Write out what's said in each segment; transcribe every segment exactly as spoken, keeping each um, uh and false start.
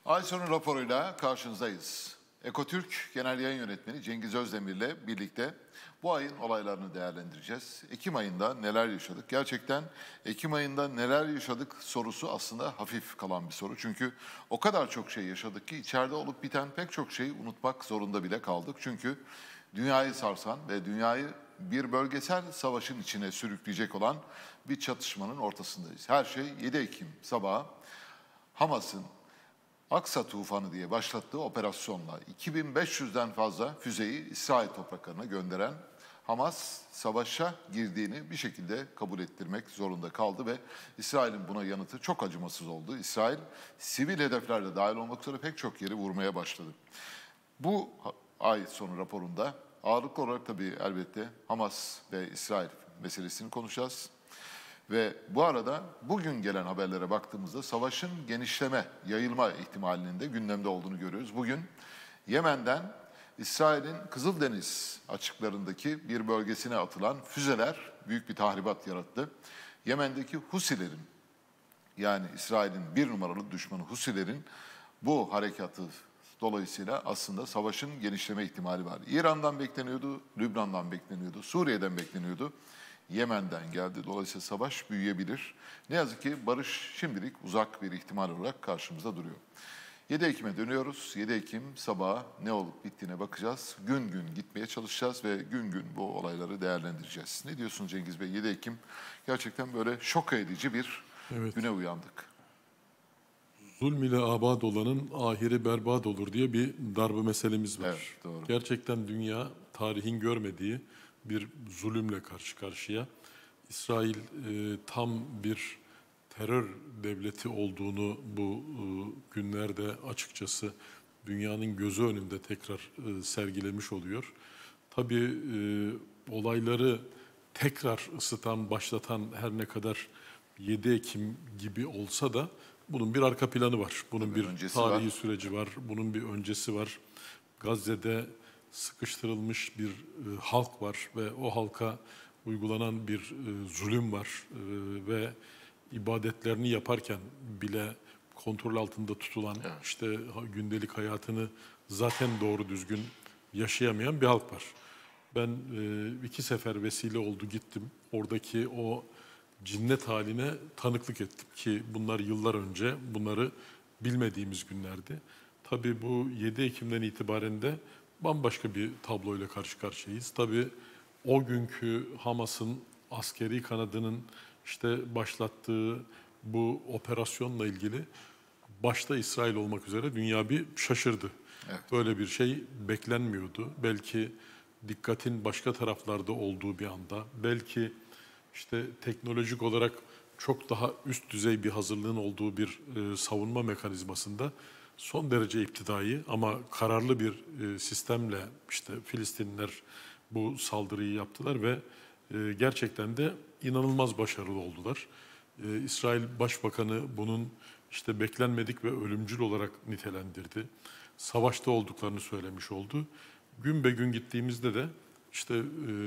Ay sonu raporuyla karşınızdayız. Ekotürk Genel Yayın Yönetmeni Cengiz Özdemir'le birlikte bu ayın olaylarını değerlendireceğiz. Ekim ayında neler yaşadık? Gerçekten Ekim ayında neler yaşadık sorusu aslında hafif kalan bir soru. Çünkü o kadar çok şey yaşadık ki içeride olup biten pek çok şeyi unutmak zorunda bile kaldık. Çünkü dünyayı sarsan ve dünyayı bir bölgesel savaşın içine sürükleyecek olan bir çatışmanın ortasındayız. Her şey yedi Ekim sabahı Hamas'ın Aksa Tufanı diye başlattığı operasyonla iki bin beş yüzden fazla füzeyi İsrail topraklarına gönderen Hamas savaşa girdiğini bir şekilde kabul ettirmek zorunda kaldı ve İsrail'in buna yanıtı çok acımasız oldu. İsrail sivil hedeflerle dahil olmak üzere pek çok yeri vurmaya başladı. Bu ay sonu raporunda ağırlıklı olarak tabii elbette Hamas ve İsrail meselesini konuşacağız. Ve bu arada bugün gelen haberlere baktığımızda savaşın genişleme, yayılma ihtimalinin de gündemde olduğunu görüyoruz. Bugün Yemen'den İsrail'in Kızıldeniz açıklarındaki bir bölgesine atılan füzeler büyük bir tahribat yarattı. Yemen'deki Husilerin, yani İsrail'in bir numaralı düşmanı Husilerin bu harekatı dolayısıyla aslında savaşın genişleme ihtimali var. İran'dan bekleniyordu, Lübnan'dan bekleniyordu, Suriye'den bekleniyordu. Yemen'den geldi. Dolayısıyla savaş büyüyebilir. Ne yazık ki barış şimdilik uzak bir ihtimal olarak karşımızda duruyor. yedi Ekim'e dönüyoruz. yedi Ekim sabahı ne olup bittiğine bakacağız. Gün gün gitmeye çalışacağız ve gün gün bu olayları değerlendireceğiz. Ne diyorsunuz Cengiz Bey? yedi Ekim gerçekten böyle şok edici bir evet. güne uyandık. Zulm ile abad olanın ahiri berbat olur diye bir darbe meselemiz var. Evet, doğru. Gerçekten dünya tarihin görmediği bir zulümle karşı karşıya. İsrail e, tam bir terör devleti olduğunu bu e, günlerde açıkçası dünyanın gözü önünde tekrar e, sergilemiş oluyor. Tabii e, olayları tekrar ısıtan, başlatan her ne kadar yedi Ekim gibi olsa da bunun bir arka planı var. Bunun Tabii bir tarihi var. süreci var. Bunun bir öncesi var. Gazze'de sıkıştırılmış bir e, halk var ve o halka uygulanan bir e, zulüm var e, ve ibadetlerini yaparken bile kontrol altında tutulan, evet. işte gündelik hayatını zaten doğru düzgün yaşayamayan bir halk var. Ben e, iki sefer vesile oldu gittim. Oradaki o cinnet haline tanıklık ettim ki bunlar yıllar önce, bunları bilmediğimiz günlerdi. Tabii bu yedi Ekim'den itibaren de bambaşka bir tabloyla karşı karşıyayız. Tabii o günkü Hamas'ın askeri kanadının işte başlattığı bu operasyonla ilgili başta İsrail olmak üzere dünya bir şaşırdı. Evet. Böyle bir şey beklenmiyordu. Belki dikkatin başka taraflarda olduğu bir anda, belki işte teknolojik olarak çok daha üst düzey bir hazırlığın olduğu bir e, savunma mekanizmasında son derece iptidai ama kararlı bir e, sistemle işte Filistinliler bu saldırıyı yaptılar ve e, gerçekten de inanılmaz başarılı oldular. E, İsrail Başbakanı bunun işte beklenmedik ve ölümcül olarak nitelendirdi. Savaşta olduklarını söylemiş oldu. Gün be gün gittiğimizde de işte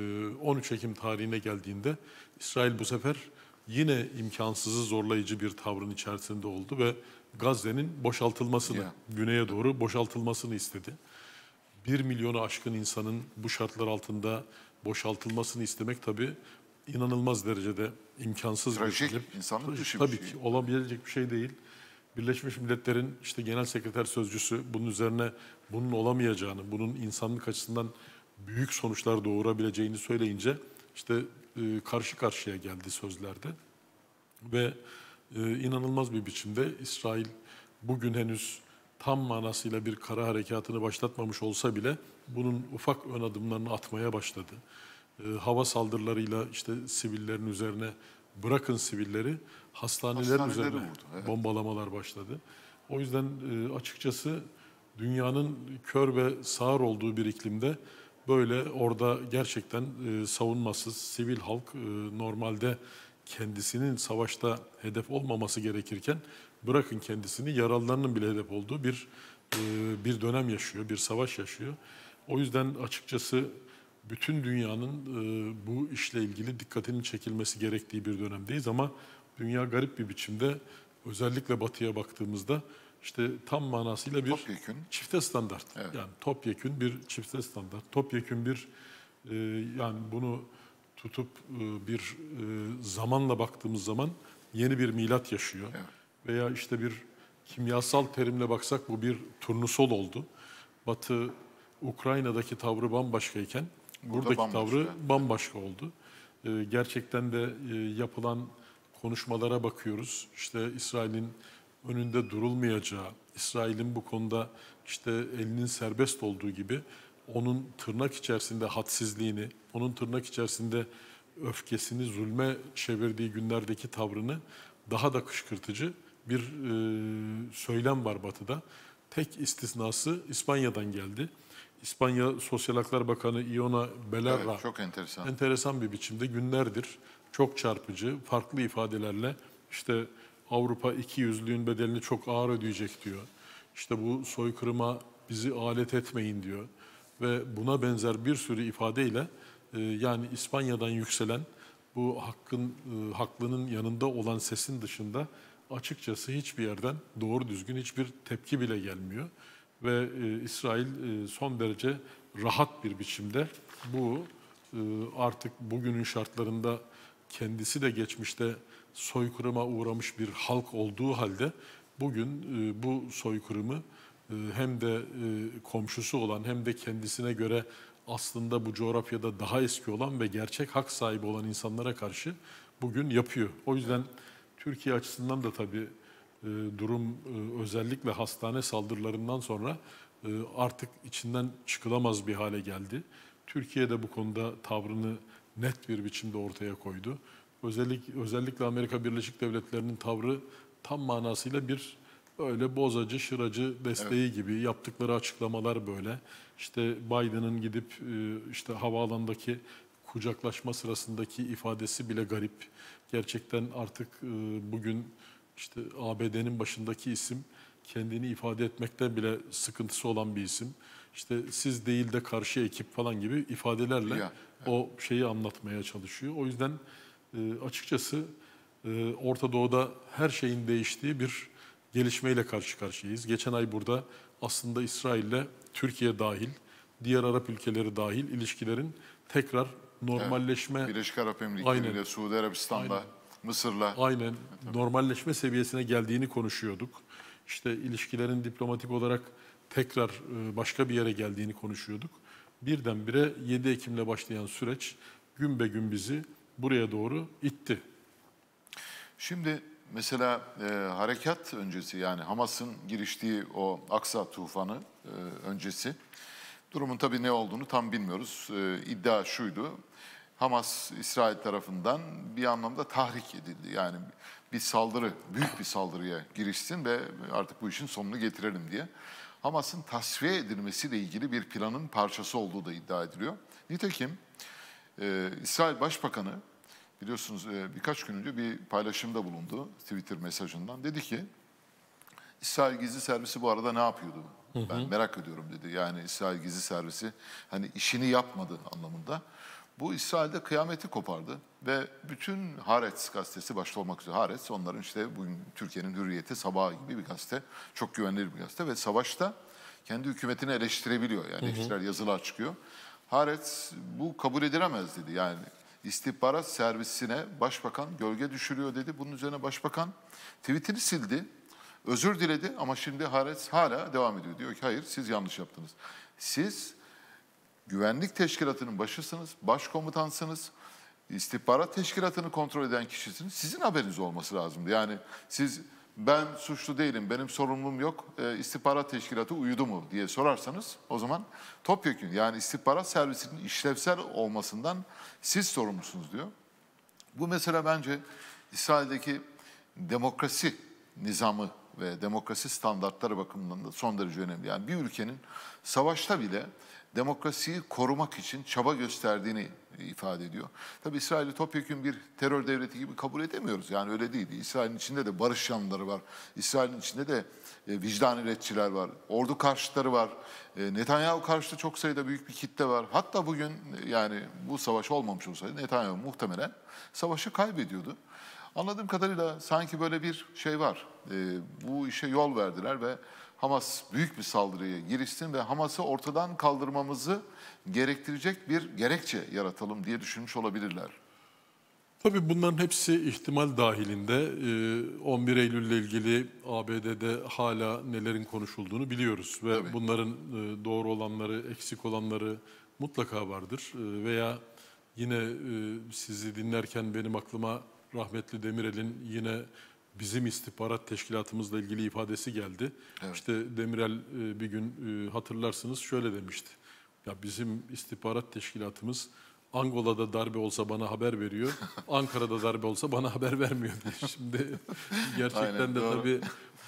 on üç Ekim tarihine geldiğinde İsrail bu sefer yine imkansızı zorlayıcı bir tavrın içerisinde oldu ve Gazze'nin boşaltılmasını, yeah. güneye doğru boşaltılmasını istedi. Bir milyonu aşkın insanın bu şartlar altında boşaltılmasını istemek tabii inanılmaz derecede imkansız Trajik, bir şey. insanlık dışı Tabii bir şey. ki olabilecek bir şey değil. Birleşmiş Milletler'in işte genel sekreter sözcüsü bunun üzerine bunun olamayacağını, bunun insanlık açısından büyük sonuçlar doğurabileceğini söyleyince işte e, karşı karşıya geldi sözlerde. Ve e, inanılmaz bir biçimde İsrail bugün henüz tam manasıyla bir kara harekatını başlatmamış olsa bile bunun ufak ön adımlarını atmaya başladı. E, hava saldırılarıyla işte sivillerin üzerine bırakın sivilleri hastanelerin üzerine vurdu, evet. bombalamalar başladı. O yüzden e, açıkçası dünyanın kör ve sağır olduğu bir iklimde böyle orada gerçekten e, savunmasız sivil halk e, normalde kendisinin savaşta hedef olmaması gerekirken bırakın kendisini yaralılarının bile hedef olduğu bir e, bir dönem yaşıyor, bir savaş yaşıyor. O yüzden açıkçası bütün dünyanın e, bu işle ilgili dikkatinin çekilmesi gerektiği bir dönemdeyiz ama dünya garip bir biçimde özellikle batıya baktığımızda işte tam manasıyla bir Topyekün. çifte standart. Evet. Yani topyekün bir çifte standart. Topyekün bir e, yani bunu tutup e, bir e, zamanla baktığımız zaman yeni bir milat yaşıyor. Evet. Veya işte bir kimyasal terimle baksak bu bir turnusol oldu. Batı Ukrayna'daki tavrı bambaşkayken Burada buradaki bambaşka. tavrı bambaşka oldu. Ee, gerçekten de e, yapılan konuşmalara bakıyoruz. İşte İsrail'in önünde durulmayacağı, İsrail'in bu konuda işte elinin serbest olduğu gibi onun tırnak içerisinde hadsizliğini, onun tırnak içerisinde öfkesini zulme çevirdiği günlerdeki tavrını daha da kışkırtıcı bir e, söylem var Batı'da. Tek istisnası İspanya'dan geldi. İspanya Sosyal Haklar Bakanı Ione Belarra Evet, çok enteresan. enteresan bir biçimde günlerdir çok çarpıcı, farklı ifadelerle işte Avrupa iki yüzlüğün bedelini çok ağır ödeyecek diyor. İşte bu soykırıma bizi alet etmeyin diyor. Ve buna benzer bir sürü ifadeyle e, yani İspanya'dan yükselen bu hakkın e, haklının yanında olan sesin dışında açıkçası hiçbir yerden doğru düzgün hiçbir tepki bile gelmiyor. Ve e, İsrail e, son derece rahat bir biçimde bu e, artık bugünün şartlarında kendisi de geçmişte soykırıma uğramış bir halk olduğu halde bugün e, bu soykırımı e, hem de e, komşusu olan hem de kendisine göre aslında bu coğrafyada daha eski olan ve gerçek hak sahibi olan insanlara karşı bugün yapıyor. O yüzden Türkiye açısından da tabii e, durum e, özellikle hastane saldırılarından sonra e, artık içinden çıkılamaz bir hale geldi. Türkiye de bu konuda tavrını net bir biçimde ortaya koydu. Özellikle, özellikle Amerika Birleşik Devletleri'nin tavrı tam manasıyla bir öyle bozacı, şıracı desteği evet. gibi yaptıkları açıklamalar böyle. İşte Biden'ın gidip e, işte havaalanındaki kucaklaşma sırasındaki ifadesi bile garip. Gerçekten artık e, bugün işte A B D'nin başındaki isim kendini ifade etmekte bile sıkıntısı olan bir isim. İşte siz değil de karşı ekip falan gibi ifadelerle ya, evet. o şeyi anlatmaya çalışıyor. O yüzden e, açıkçası e, Orta Doğu'da her şeyin değiştiği bir gelişmeyle karşı karşıyayız. Geçen ay burada aslında İsrail'le Türkiye dahil, diğer Arap ülkeleri dahil ilişkilerin tekrar normalleşme... Evet. Birleşik Arap Emirlikleri ile Suudi Arabistan'la, aynen. Mısır'la... Aynen, evet, normalleşme seviyesine geldiğini konuşuyorduk. İşte ilişkilerin diplomatik olarak tekrar başka bir yere geldiğini konuşuyorduk. Birdenbire yedi Ekim'le başlayan süreç gün be gün bizi buraya doğru itti. Şimdi mesela e, harekat öncesi yani Hamas'ın giriştiği o Aksa tufanı e, öncesi durumun tabii ne olduğunu tam bilmiyoruz. E, iddia şuydu. Hamas İsrail tarafından bir anlamda tahrik edildi. Yani bir saldırı, büyük bir saldırıya girişsin ve artık bu işin sonunu getirelim diye. Hamas'ın tasfiye edilmesiyle ilgili bir planın parçası olduğu da iddia ediliyor. Nitekim e, İsrail Başbakanı biliyorsunuz e, birkaç gün önce bir paylaşımda bulundu Twitter mesajından. Dedi ki İsrail Gizli Servisi bu arada ne yapıyordu? Hı hı. Ben merak ediyorum dedi. Yani İsrail Gizli Servisi hani işini yapmadı anlamında. Bu İsrail'de kıyameti kopardı ve bütün Haaretz gazetesi başta olmak üzere Haaretz onların işte bugün Türkiye'nin Hürriyeti, Sabahı gibi bir gazete, çok güvenilir bir gazete ve savaşta kendi hükümetini eleştirebiliyor. Yani eleştirel yazılar çıkıyor. Haaretz bu kabul edilemez dedi. Yani istihbarat servisine başbakan gölge düşürüyor dedi. Bunun üzerine başbakan tweetini sildi. Özür diledi ama şimdi Haaretz hala devam ediyor. Diyor ki hayır siz yanlış yaptınız. Siz güvenlik teşkilatının başısınız, başkomutansınız, istihbarat teşkilatını kontrol eden kişisiniz. Sizin haberiniz olması lazımdı. Yani siz ben suçlu değilim, benim sorumluluğum yok, e, istihbarat teşkilatı uyudu mu diye sorarsanız o zaman topyekün. Yani istihbarat servisinin işlevsel olmasından siz sorumlusunuz diyor. Bu mesela bence İsrail'deki demokrasi nizamı ve demokrasi standartları bakımından da son derece önemli. Yani bir ülkenin savaşta bile demokrasiyi korumak için çaba gösterdiğini ifade ediyor. Tabii İsrail'i topyekün bir terör devleti gibi kabul edemiyoruz. Yani öyle değil. İsrail'in içinde de barış yanlıları var. İsrail'in içinde de e, vicdan üreticiler var. Ordu karşıtları var. E, Netanyahu karşıtı çok sayıda büyük bir kitle var. Hatta bugün yani bu savaş olmamış olsaydı Netanyahu muhtemelen savaşı kaybediyordu. Anladığım kadarıyla sanki böyle bir şey var. Ee, bu işe yol verdiler ve Hamas büyük bir saldırıya girişsin ve Hamas'ı ortadan kaldırmamızı gerektirecek bir gerekçe yaratalım diye düşünmüş olabilirler. Tabii bunların hepsi ihtimal dahilinde. Ee, on bir Eylül ile ilgili A B D'de hala nelerin konuşulduğunu biliyoruz ve Tabii. bunların e, doğru olanları, eksik olanları mutlaka vardır. Ee, Veya yine e, sizi dinlerken benim aklıma rahmetli Demirel'in yine bizim istihbarat teşkilatımızla ilgili ifadesi geldi. Evet. İşte Demirel e, bir gün e, hatırlarsınız şöyle demişti. Ya bizim istihbarat teşkilatımız Angola'da darbe olsa bana haber veriyor, Ankara'da darbe olsa bana haber vermiyor diye. Şimdi gerçekten Aynen, de doğru. tabii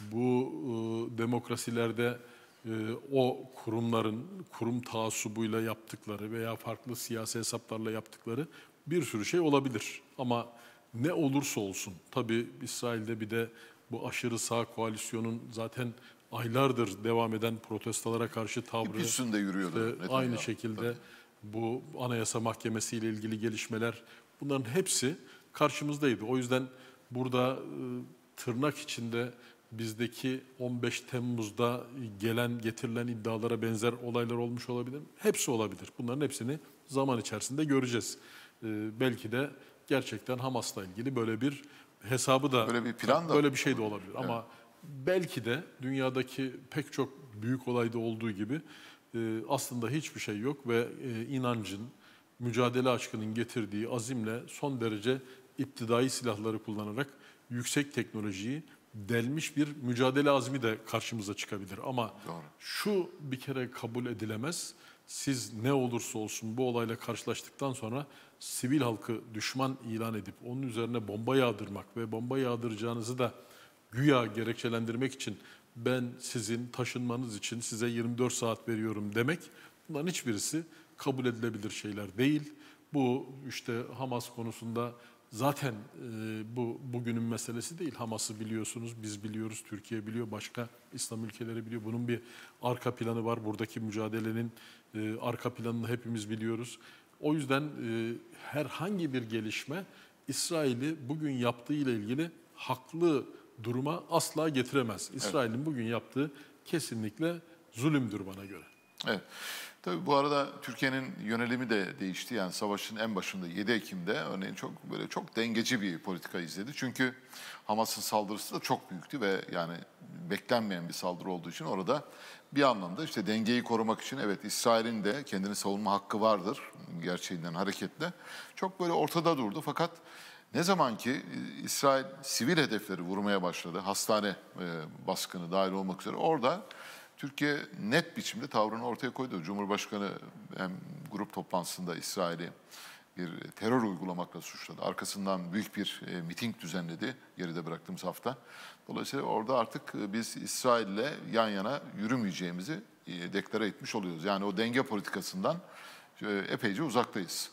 bu e, demokrasilerde e, o kurumların kurum taassubuyla yaptıkları veya farklı siyasi hesaplarla yaptıkları bir sürü şey olabilir. Ama ne olursa olsun tabii İsrail'de bir de bu aşırı sağ koalisyonun zaten aylardır devam eden protestolara karşı tavrı, İp üstünde yürüyordu. işte Netanyahu. aynı şekilde bu Anayasa Mahkemesi ile ilgili gelişmeler, bunların hepsi karşımızdaydı. O yüzden burada e, tırnak içinde bizdeki on beş Temmuz'da gelen getirilen iddialara benzer olaylar olmuş olabilir mi? Hepsi olabilir. Bunların hepsini zaman içerisinde göreceğiz. E, belki de gerçekten Hamas'la ilgili böyle bir hesabı da, Böyle bir plan da böyle bir şey de olabilir. Ama belki de dünyadaki pek çok büyük olayda olduğu gibi e, aslında hiçbir şey yok ve e, inancın, mücadele aşkının getirdiği azimle son derece iptidai silahları kullanarak yüksek teknolojiyi delmiş bir mücadele azmi de karşımıza çıkabilir. Ama Doğru. şu bir kere kabul edilemez. Siz ne olursa olsun bu olayla karşılaştıktan sonra sivil halkı düşman ilan edip onun üzerine bomba yağdırmak ve bomba yağdıracağınızı da güya gerekçelendirmek için ben sizin taşınmanız için size yirmi dört saat veriyorum demek, bunların hiçbirisi kabul edilebilir şeyler değil. Bu işte Hamas konusunda zaten e, bu bugünün meselesi değil. Hamas'ı biliyorsunuz, biz biliyoruz, Türkiye biliyor, başka İslam ülkeleri biliyor. Bunun bir arka planı var. Buradaki mücadelenin e, arka planını hepimiz biliyoruz. O yüzden e, herhangi bir gelişme İsrail'i bugün yaptığı ile ilgili haklı duruma asla getiremez. İsrail'in bugün yaptığı kesinlikle zulümdür bana göre. Evet. Tabii bu arada Türkiye'nin yönelimi de değişti. Yani savaşın en başında yedi Ekim'de örneğin çok böyle çok dengeci bir politika izledi. Çünkü Hamas'ın saldırısı da çok büyüktü ve yani beklenmeyen bir saldırı olduğu için orada bir anlamda işte dengeyi korumak için evet İsrail'in de kendini savunma hakkı vardır gerçeğinden hareketle. Çok böyle ortada durdu fakat ne zaman ki İsrail sivil hedefleri vurmaya başladı, hastane e, baskını dahil olmak üzere orada Türkiye net biçimde tavrını ortaya koydu. Cumhurbaşkanı hem grup toplantısında İsrail'i bir terör uygulamakla suçladı. Arkasından büyük bir e, miting düzenledi geride bıraktığımız hafta. Dolayısıyla orada artık e, biz İsrail'le yan yana yürümeyeceğimizi e, deklare etmiş oluyoruz. Yani o denge politikasından e, epeyce uzaktayız.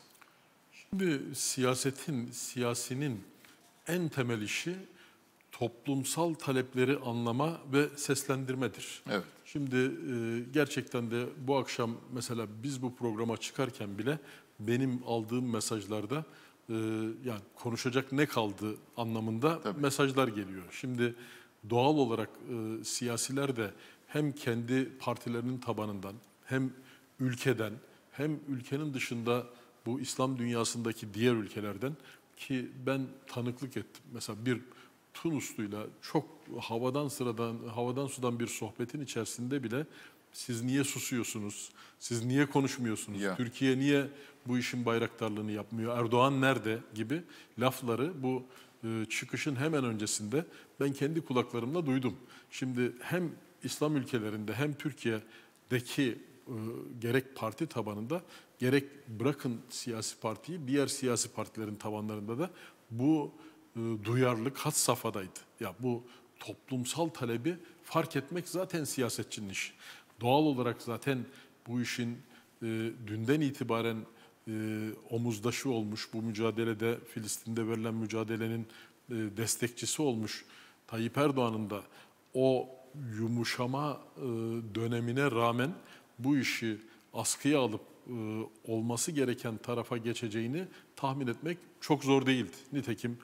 Şimdi siyasetin, siyasinin en temel işi toplumsal talepleri anlama ve seslendirmedir. Evet. Şimdi e, gerçekten de bu akşam mesela biz bu programa çıkarken bile benim aldığım mesajlarda e, yani konuşacak ne kaldı anlamında Tabii. mesajlar geliyor. Şimdi doğal olarak e, siyasiler de hem kendi partilerinin tabanından hem ülkeden hem ülkenin dışında bu İslam dünyasındaki diğer ülkelerden ki ben tanıklık ettim. Mesela bir Tunusluyla çok havadan sıradan, havadan sudan bir sohbetin içerisinde bile siz niye susuyorsunuz, siz niye konuşmuyorsunuz, Ya. Türkiye niye bu işin bayraktarlığını yapmıyor, Erdoğan nerede gibi lafları bu e, çıkışın hemen öncesinde ben kendi kulaklarımla duydum. Şimdi hem İslam ülkelerinde hem Türkiye'deki e, gerek parti tabanında gerek bırakın siyasi partiyi diğer siyasi partilerin tabanlarında da bu e, duyarlılık had safhadaydı. Ya bu toplumsal talebi fark etmek zaten siyasetçinin işi. Doğal olarak zaten bu işin e, dünden itibaren e, omuzdaşı olmuş, bu mücadelede Filistin'de verilen mücadelenin e, destekçisi olmuş Tayyip Erdoğan'ın da o yumuşama e, dönemine rağmen bu işi askıya alıp e, olması gereken tarafa geçeceğini tahmin etmek çok zor değildi. Nitekim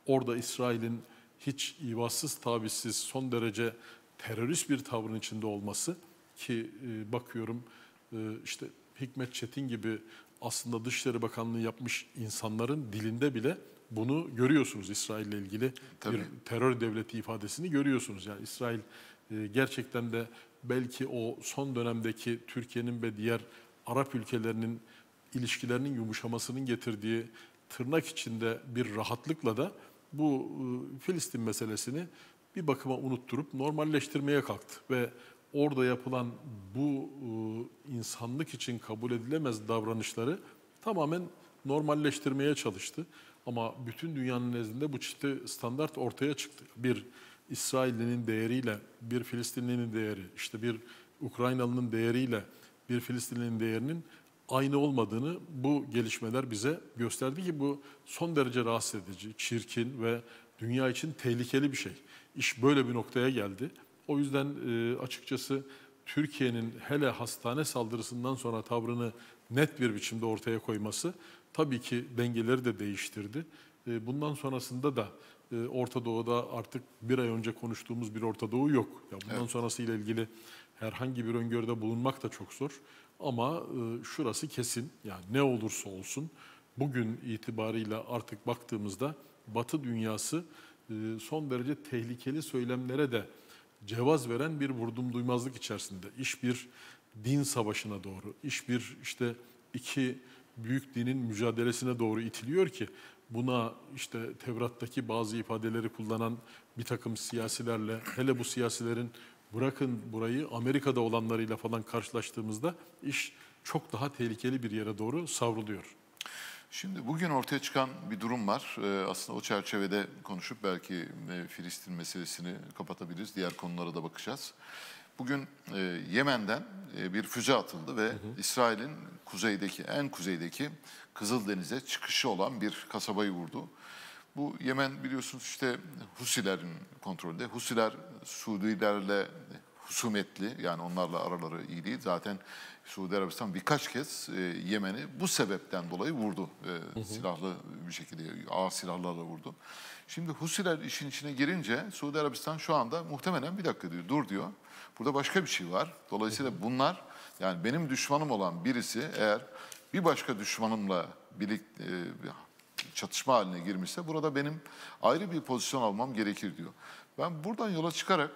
orada İsrail'in hiç ivazsız tavizsiz son derece terörist bir tavrın içinde olması ki e, bakıyorum e, işte Hikmet Çetin gibi aslında Dışişleri Bakanlığı yapmış insanların dilinde bile bunu görüyorsunuz. İsrail'le ilgili Tabii. bir terör devleti ifadesini görüyorsunuz. Yani İsrail e, gerçekten de belki o son dönemdeki Türkiye'nin ve diğer Arap ülkelerinin ilişkilerinin yumuşamasının getirdiği tırnak içinde bir rahatlıkla da bu e, Filistin meselesini bir bakıma unutturup normalleştirmeye kalktı ve orada yapılan bu e, insanlık için kabul edilemez davranışları tamamen normalleştirmeye çalıştı. Ama bütün dünyanın nezdinde bu çifte standart ortaya çıktı. Bir İsraillinin değeriyle bir Filistinlinin değeri, işte bir Ukraynalı'nın değeriyle bir Filistinlinin değerinin aynı olmadığını bu gelişmeler bize gösterdi ki bu son derece rahatsız edici, çirkin ve dünya için tehlikeli bir şey. İş böyle bir noktaya geldi. O yüzden e, açıkçası Türkiye'nin hele hastane saldırısından sonra tavrını net bir biçimde ortaya koyması tabii ki dengeleri de değiştirdi. E, bundan sonrasında da e, Orta Doğu'da artık bir ay önce konuştuğumuz bir Orta Doğu yok. Ya bundan Evet. sonrasıyla ilgili herhangi bir öngörüde bulunmak da çok zor. Ama e, şurası kesin, yani ne olursa olsun bugün itibarıyla artık baktığımızda Batı dünyası e, son derece tehlikeli söylemlere de cevaz veren bir vurdum duymazlık içerisinde. İş bir din savaşına doğru, iş bir işte iki büyük dinin mücadelesine doğru itiliyor ki buna işte Tevrat'taki bazı ifadeleri kullanan bir takım siyasilerle, hele bu siyasilerin bırakın burayı Amerika'da olanlarıyla falan karşılaştığımızda iş çok daha tehlikeli bir yere doğru savruluyor. Şimdi bugün ortaya çıkan bir durum var. Ee, aslında o çerçevede konuşup belki e, Filistin meselesini kapatabiliriz. Diğer konulara da bakacağız. Bugün e, Yemen'den e, bir füze atıldı ve İsrail'in kuzeydeki, en kuzeydeki Kızıldeniz'e çıkışı olan bir kasabayı vurdu. Bu Yemen biliyorsunuz işte Husilerin kontrolünde. Husiler Suudilerle husumetli, yani onlarla araları iyi değil. Zaten Suudi Arabistan birkaç kez e, Yemen'i bu sebepten dolayı vurdu. E, hı hı. Silahlı bir şekilde, ağır silahlarla vurdu. Şimdi Husiler işin içine girince Suudi Arabistan şu anda muhtemelen bir dakika diyor, dur diyor. Burada başka bir şey var. Dolayısıyla bunlar, yani benim düşmanım olan birisi eğer bir başka düşmanımla birlikte e, çatışma haline girmişse burada benim ayrı bir pozisyon almam gerekir diyor. Ben buradan yola çıkarak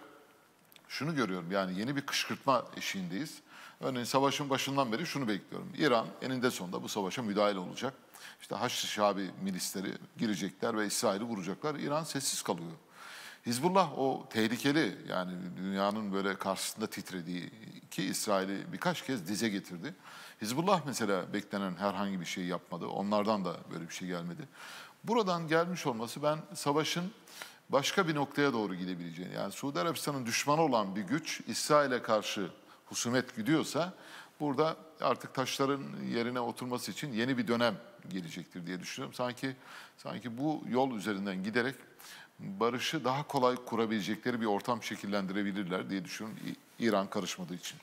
şunu görüyorum, yani yeni bir kışkırtma eşiğindeyiz. Örneğin savaşın başından beri şunu bekliyorum. İran eninde sonunda bu savaşa müdahil olacak. İşte Haçlı Şabi milisleri girecekler ve İsrail'i vuracaklar. İran sessiz kalıyor. Hizbullah o tehlikeli, yani dünyanın böyle karşısında titrediği ki İsrail'i birkaç kez dize getirdi. Hizbullah mesela beklenen herhangi bir şey yapmadı. Onlardan da böyle bir şey gelmedi. Buradan gelmiş olması ben savaşın başka bir noktaya doğru gidebileceğini, yani Suudi Arabistan'ın düşmanı olan bir güç İsrail'e karşı husumet gidiyorsa burada artık taşların yerine oturması için yeni bir dönem gelecektir diye düşünüyorum. Sanki sanki bu yol üzerinden giderek barışı daha kolay kurabilecekleri bir ortam şekillendirebilirler diye düşünüyorum, İran karışmadığı için.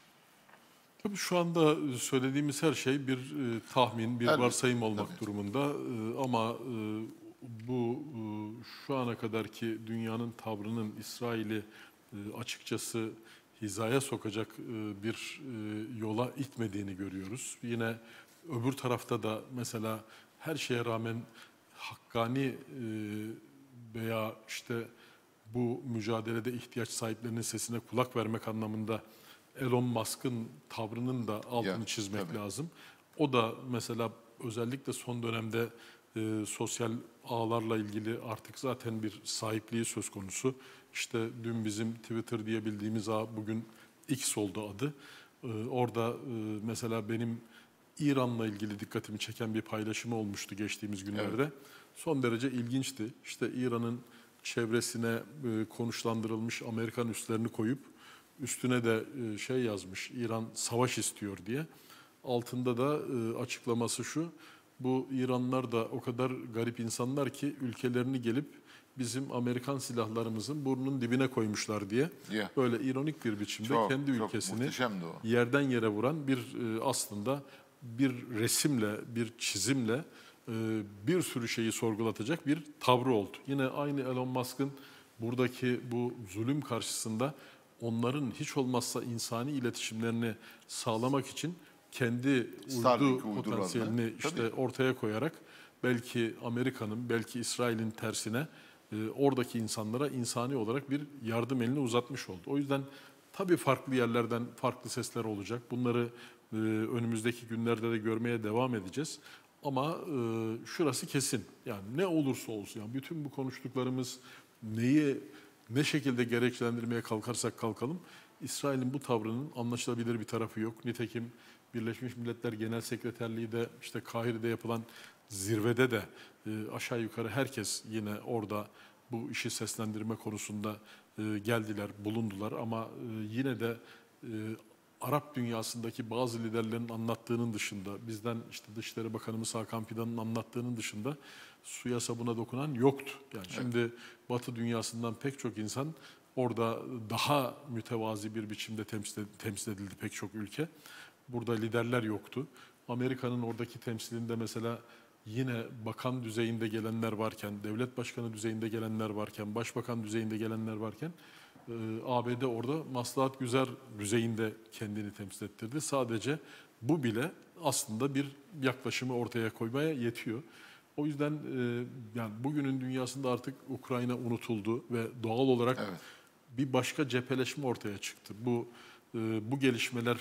Tabii şu anda söylediğimiz her şey bir e, tahmin, bir Elbette, varsayım olmak tabii. durumunda. E, ama e, bu e, şu ana kadarki dünyanın tavrının İsrail'i e, açıkçası hizaya sokacak e, bir e, yola itmediğini görüyoruz. Yine öbür tarafta da mesela her şeye rağmen hakkani e, veya işte bu mücadelede ihtiyaç sahiplerinin sesine kulak vermek anlamında Elon Musk'ın tavrının da altını Ya, çizmek tabii. lazım. O da mesela özellikle son dönemde e, sosyal ağlarla ilgili artık zaten bir sahipliği söz konusu. İşte dün bizim Twitter diye bildiğimiz ağ bugün X oldu adı. E, orada e, mesela benim İran'la ilgili dikkatimi çeken bir paylaşımı olmuştu geçtiğimiz günlerde. Evet. Son derece ilginçti. İşte İran'ın çevresine e, konuşlandırılmış Amerikan üslerini koyup üstüne de e, şey yazmış, İran savaş istiyor diye. Altında da e, açıklaması şu, bu İranlılar da o kadar garip insanlar ki ülkelerini gelip bizim Amerikan silahlarımızın burnunun dibine koymuşlar diye. Yeah. Böyle ironik bir biçimde Çok, kendi çok ülkesini muhteşemdi o. yerden yere vuran bir e, aslında bir resimle, bir çizimle bir sürü şeyi sorgulatacak bir tavrı oldu. Yine aynı Elon Musk'ın buradaki bu zulüm karşısında onların hiç olmazsa insani iletişimlerini sağlamak için kendi Starlink uydu uydularını, potansiyelini işte tabii. ortaya koyarak belki Amerika'nın, belki İsrail'in tersine e, oradaki insanlara insani olarak bir yardım elini uzatmış oldu. O yüzden tabii farklı yerlerden farklı sesler olacak. Bunları e, önümüzdeki günlerde de görmeye devam edeceğiz. Ama e, şurası kesin. Yani ne olursa olsun, yani bütün bu konuştuklarımız neyi ne şekilde gerekçelendirmeye kalkarsak kalkalım, İsrail'in bu tavrının anlaşılabilir bir tarafı yok. Nitekim Birleşmiş Milletler Genel Sekreterliği de işte Kahire'de yapılan zirvede de e, aşağı yukarı herkes yine orada bu işi seslendirme konusunda e, geldiler, bulundular. Ama e, yine de e, Arap dünyasındaki bazı liderlerin anlattığının dışında, bizden işte Dışişleri Bakanımız Hakan Fidan'ın anlattığının dışında suya sabuna dokunan yoktu. Yani şimdi evet. Batı dünyasından pek çok insan orada daha mütevazi bir biçimde temsil, temsil edildi pek çok ülke. Burada liderler yoktu. Amerika'nın oradaki temsilinde mesela yine bakan düzeyinde gelenler varken, devlet başkanı düzeyinde gelenler varken, başbakan düzeyinde gelenler varken e, A B D orada maslahat güzel düzeyinde kendini temsil ettirdi. Sadece bu bile aslında bir yaklaşımı ortaya koymaya yetiyor. O yüzden e, yani bugünün dünyasında artık Ukrayna unutuldu ve doğal olarak evet. bir başka cepheleşme ortaya çıktı. Bu e, bu gelişmeler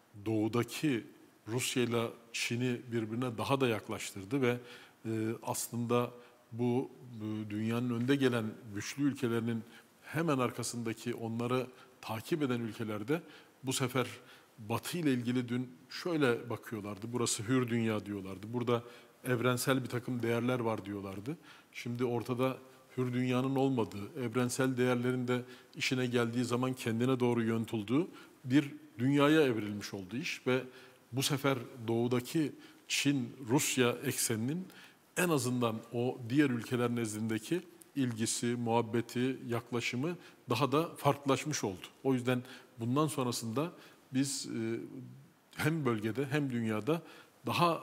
doğudaki Rusya ile Çin'i birbirine daha da yaklaştırdı ve e, aslında bu e, dünyanın önde gelen güçlü ülkelerinin hemen arkasındaki onları takip eden ülkelerde bu sefer Batı ile ilgili dün şöyle bakıyorlardı. Burası hür dünya diyorlardı. Burada evrensel bir takım değerler var diyorlardı. Şimdi ortada hür dünyanın olmadığı, evrensel değerlerin de işine geldiği zaman kendine doğru yöntüldüğü bir dünyaya evrilmiş oldu iş ve bu sefer doğudaki Çin-Rusya ekseninin en azından o diğer ülkeler nezdindeki ilgisi, muhabbeti, yaklaşımı daha da farklılaşmış oldu. O yüzden bundan sonrasında biz hem bölgede hem dünyada daha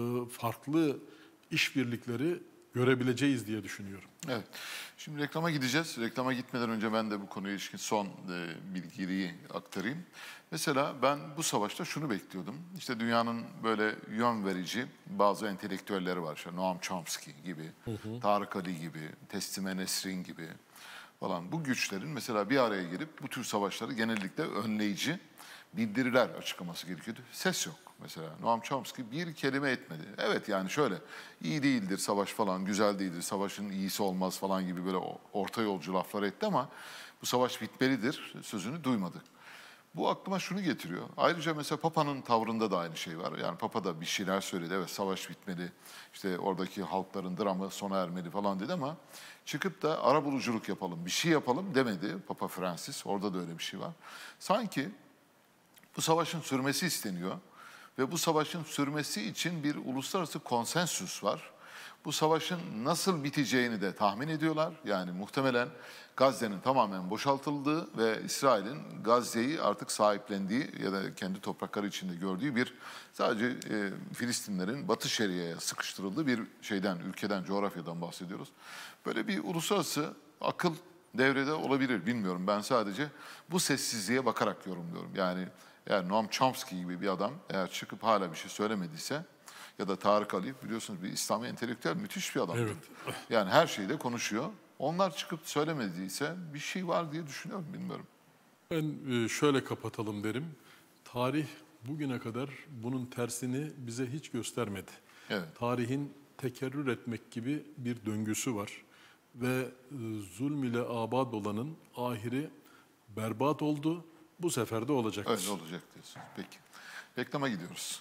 farklı işbirlikleri görebileceğiz diye düşünüyorum. Evet. Şimdi reklama gideceğiz. Reklama gitmeden önce ben de bu konuya ilişkin son e, bilgiyi aktarayım. Mesela ben bu savaşta şunu bekliyordum. İşte dünyanın böyle yön verici bazı entelektüelleri var. İşte Noam Chomsky gibi, hı hı. Tarık Ali gibi, Teslime Nesrin gibi falan. Bu güçlerin mesela bir araya girip bu tür savaşları genellikle önleyici bildiriler açıklaması gerekiyordu. Ses yok. Mesela Noam Chomsky bir kelime etmedi. Evet yani şöyle, iyi değildir savaş falan, güzel değildir, savaşın iyisi olmaz falan gibi böyle orta yolcu laflar etti ama bu savaş bitmelidir sözünü duymadık. Bu aklıma şunu getiriyor. Ayrıca mesela Papa'nın tavrında da aynı şey var. Yani Papa da bir şeyler söyledi. Evet savaş bitmeli, işte oradaki halkların dramı sona ermeli falan dedi ama çıkıp da arabuluculuk yapalım, bir şey yapalım demedi Papa Francis. Orada da öyle bir şey var. Sanki bu savaşın sürmesi isteniyor ve bu savaşın sürmesi için bir uluslararası konsensüs var. Bu savaşın nasıl biteceğini de tahmin ediyorlar. Yani muhtemelen Gazze'nin tamamen boşaltıldığı ve İsrail'in Gazze'yi artık sahiplendiği ya da kendi toprakları içinde gördüğü bir sadece e, Filistinlerin Batı Şeria'ya sıkıştırıldığı bir şeyden, ülkeden, coğrafyadan bahsediyoruz. Böyle bir uluslararası akıl devrede olabilir bilmiyorum. Ben sadece bu sessizliğe bakarak yorumluyorum. Yani eğer Noam Chomsky gibi bir adam eğer çıkıp hala bir şey söylemediyse ya da Tarık Ali biliyorsunuz bir İslami entelektüel müthiş bir adam. Evet. Yani her şeyde konuşuyor. Onlar çıkıp söylemediyse bir şey var diye düşünüyorum bilmiyorum. Ben şöyle kapatalım derim. Tarih bugüne kadar bunun tersini bize hiç göstermedi. Evet. Tarihin tekerrür etmek gibi bir döngüsü var. Ve zulm ile abad olanın ahiri berbat oldu. Bu sefer de olacaktır. Öyle olacak diyorsunuz. Peki. Reklama gidiyoruz.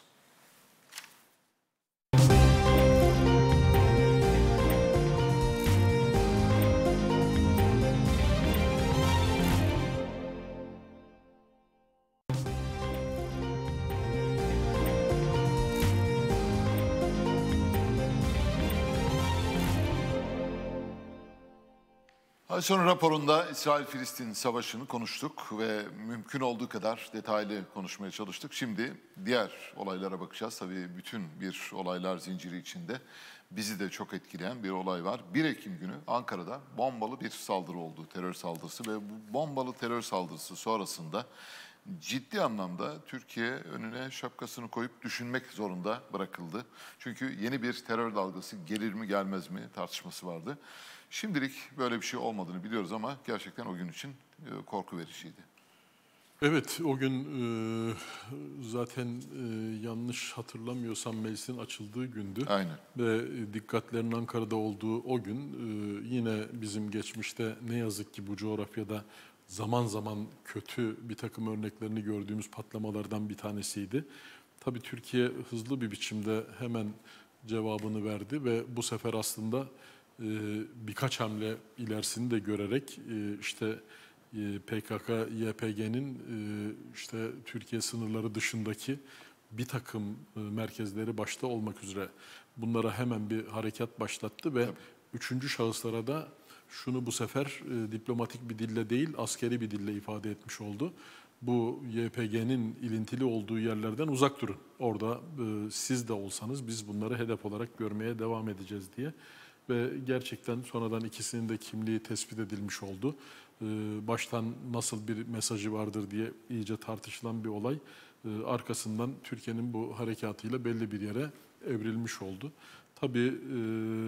Ay sonu raporunda İsrail-Filistin savaşını konuştuk ve mümkün olduğu kadar detaylı konuşmaya çalıştık. Şimdi diğer olaylara bakacağız. Tabii bütün bir olaylar zinciri içinde bizi de çok etkileyen bir olay var. bir Ekim günü Ankara'da bombalı bir saldırı oldu, terör saldırısı ve bu bombalı terör saldırısı sonrasında ciddi anlamda Türkiye önüne şapkasını koyup düşünmek zorunda bırakıldı. Çünkü yeni bir terör dalgası gelir mi gelmez mi tartışması vardı. Şimdilik böyle bir şey olmadığını biliyoruz ama gerçekten o gün için e, korku vericiydi. Evet, o gün e, zaten e, yanlış hatırlamıyorsam meclisin açıldığı gündü. Aynen. Ve dikkatlerin Ankara'da olduğu o gün e, yine bizim geçmişte ne yazık ki bu coğrafyada zaman zaman kötü bir takım örneklerini gördüğümüz patlamalardan bir tanesiydi. Tabii Türkiye hızlı bir biçimde hemen cevabını verdi ve bu sefer aslında e, birkaç hamle ilerisini de görerek e, işte e, P K K Y P G'nin e, işte Türkiye sınırları dışındaki bir takım e, merkezleri başta olmak üzere bunlara hemen bir harekat başlattı ve Tabii. üçüncü şahıslara da şunu bu sefer e, diplomatik bir dille değil askeri bir dille ifade etmiş oldu. Bu Y P G'nin ilintili olduğu yerlerden uzak durun. Orada e, siz de olsanız biz bunları hedef olarak görmeye devam edeceğiz diye. Ve gerçekten sonradan ikisinin de kimliği tespit edilmiş oldu. E, baştan nasıl bir mesajı vardır diye iyice tartışılan bir olay. E, arkasından Türkiye'nin bu harekatıyla belli bir yere evrilmiş oldu. Tabii e,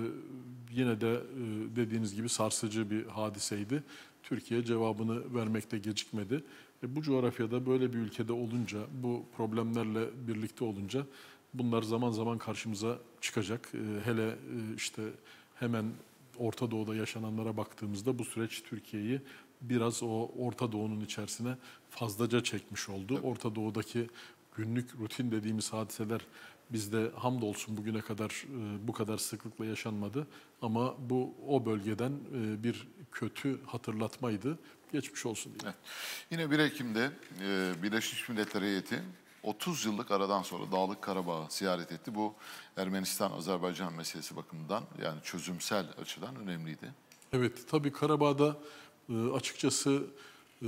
yine de e, dediğiniz gibi sarsıcı bir hadiseydi. Türkiye cevabını vermekte gecikmedi. E, bu coğrafyada böyle bir ülkede olunca, bu problemlerle birlikte olunca bunlar zaman zaman karşımıza çıkacak. E, hele e, işte hemen Orta Doğu'da yaşananlara baktığımızda bu süreç Türkiye'yi biraz o Orta Doğu'nun içerisine fazlaca çekmiş oldu. Orta Doğu'daki günlük rutin dediğimiz hadiseler bizde hamdolsun bugüne kadar e, bu kadar sıklıkla yaşanmadı. Ama bu o bölgeden e, bir kötü hatırlatmaydı. Geçmiş olsun diye. Evet. Yine bir Ekim'de e, Birleşmiş Milletler heyeti otuz yıllık aradan sonra Dağlık Karabağ'ı ziyaret etti. Bu Ermenistan-Azerbaycan meselesi bakımından yani çözümsel açıdan önemliydi. Evet, tabii Karabağ'da e, açıkçası e,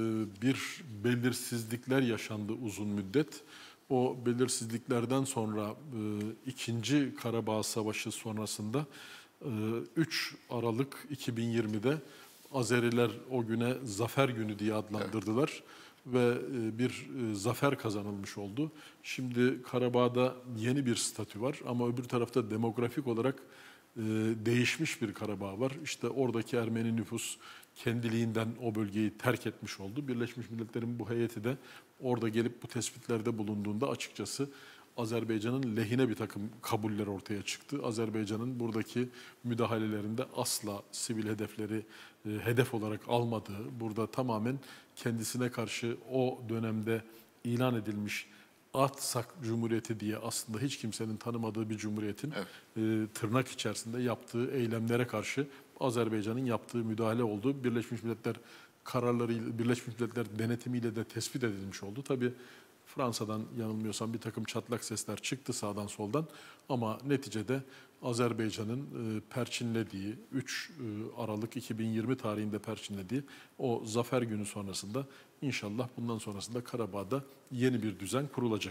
bir belirsizlikler yaşandı uzun müddet. O belirsizliklerden sonra e, ikinci Karabağ Savaşı sonrasında e, üç Aralık iki bin yirmide Azeriler o güne Zafer Günü diye adlandırdılar. Ve e, bir e, zafer kazanılmış oldu. Şimdi Karabağ'da yeni bir statü var ama öbür tarafta demografik olarak e, değişmiş bir Karabağ var. İşte oradaki Ermeni nüfus kendiliğinden o bölgeyi terk etmiş oldu. Birleşmiş Milletler'in bu heyeti de orada gelip bu tespitlerde bulunduğunda açıkçası Azerbaycan'ın lehine bir takım kabuller ortaya çıktı. Azerbaycan'ın buradaki müdahalelerinde asla sivil hedefleri e, hedef olarak almadığı, burada tamamen kendisine karşı o dönemde ilan edilmiş Artsak Cumhuriyeti diye aslında hiç kimsenin tanımadığı bir cumhuriyetin Evet. e, tırnak içerisinde yaptığı eylemlere karşı Azerbaycan'ın yaptığı müdahale oldu. Birleşmiş Milletler kararları, Birleşmiş Milletler denetimiyle de tespit edilmiş oldu. Tabii Fransa'dan yanılmıyorsam bir takım çatlak sesler çıktı sağdan soldan ama neticede Azerbaycan'ın e, perçinlediği üç Aralık iki bin yirmi tarihinde perçinlediği o zafer günü sonrasında inşallah bundan sonrasında Karabağ'da yeni bir düzen kurulacak.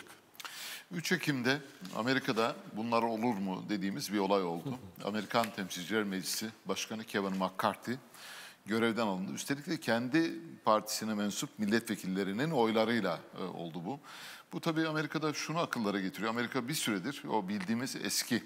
üç Ekim'de Amerika'da bunlar olur mu dediğimiz bir olay oldu. Amerikan Temsilciler Meclisi Başkanı Kevin McCarthy görevden alındı. Üstelik de kendi partisine mensup milletvekillerinin oylarıyla e, oldu bu. Bu tabii Amerika'da şunu akıllara getiriyor. Amerika bir süredir o bildiğimiz eski,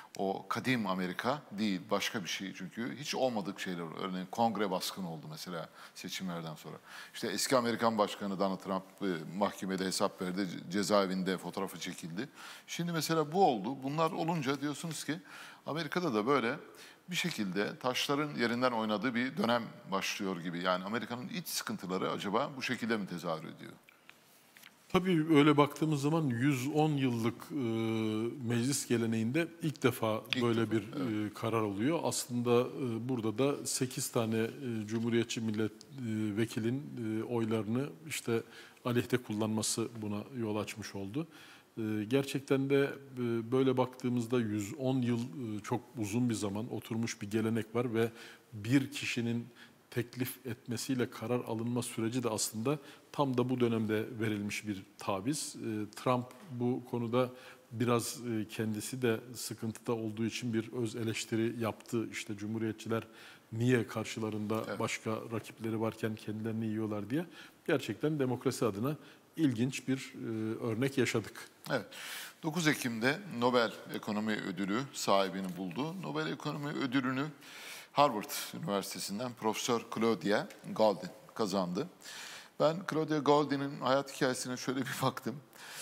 o kadim Amerika değil, başka bir şey. Çünkü hiç olmadık şeyler. Örneğin kongre baskını oldu mesela seçimlerden sonra. İşte eski Amerikan Başkanı Donald Trump e, mahkemede hesap verdi, cezaevinde fotoğrafı çekildi. Şimdi mesela bu oldu. Bunlar olunca diyorsunuz ki Amerika'da da böyle bir şekilde taşların yerinden oynadığı bir dönem başlıyor gibi. Yani Amerika'nın iç sıkıntıları acaba bu şekilde mi tezahür ediyor? Tabii öyle baktığımız zaman yüz on yıllık e, meclis geleneğinde ilk defa İlk böyle defa, bir e, karar oluyor. Aslında e, burada da sekiz tane e, Cumhuriyetçi milletvekilin e, oylarını işte aleyhte kullanması buna yol açmış oldu. E, gerçekten de e, böyle baktığımızda yüz on yıl e, çok uzun bir zaman oturmuş bir gelenek var ve bir kişinin teklif etmesiyle karar alınma süreci de aslında tam da bu dönemde verilmiş bir taviz. E, Trump bu konuda biraz e, kendisi de sıkıntıda olduğu için bir öz eleştiri yaptı. İşte Cumhuriyetçiler niye karşılarında Evet. başka rakipleri varken kendilerini yiyorlar diye. Gerçekten demokrasi adına ilginç bir e, örnek yaşadık. Evet. dokuz Ekim'de Nobel Ekonomi Ödülü sahibini buldu. Nobel Ekonomi Ödülünü Harvard Üniversitesi'nden Profesör Claudia Goldin kazandı. Ben Claudia Goldin'in hayat hikayesine şöyle bir baktım.